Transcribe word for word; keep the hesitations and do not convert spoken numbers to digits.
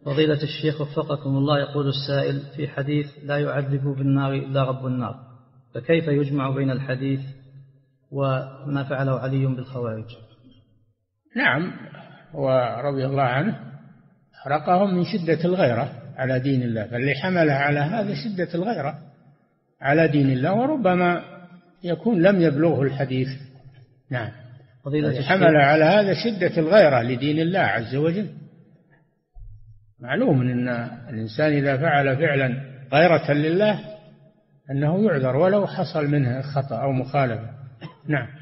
فضيلة الشيخ وفقكم الله، يقول السائل في حديث لا يعذب بالنار إلا رب النار، فكيف يجمع بين الحديث وما فعله علي بالخوارج؟ نعم، ورضي الله عنه حرقهم من شدة الغيرة على دين الله، فاللي حمله على هذا شدة الغيرة على دين الله، وربما يكون لم يبلغه الحديث. نعم، الذي حمل على هذا شدة الغيرة لدين الله عز وجل. معلوم أن الإنسان إذا فعل فعلا غيرة لله أنه يعذر ولو حصل منه خطأ أو مخالفة. نعم.